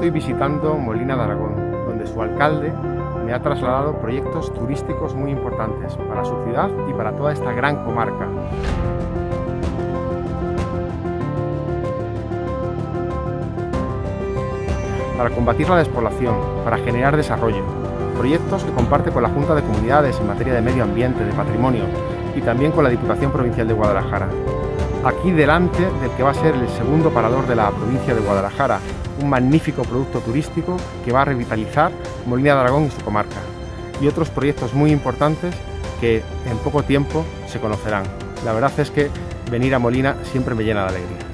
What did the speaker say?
estoy visitando Molina de Aragón, donde su alcalde me ha trasladado proyectos turísticos muy importantes para su ciudad y para toda esta gran comarca. Para combatir la despoblación, para generar desarrollo, proyectos que comparte con la Junta de Comunidades en materia de medio ambiente, de patrimonio y también con la Diputación Provincial de Guadalajara. Aquí delante del que va a ser el segundo parador de la provincia de Guadalajara, un magnífico producto turístico que va a revitalizar Molina de Aragón y su comarca, y otros proyectos muy importantes que en poco tiempo se conocerán. La verdad es que venir a Molina siempre me llena de alegría.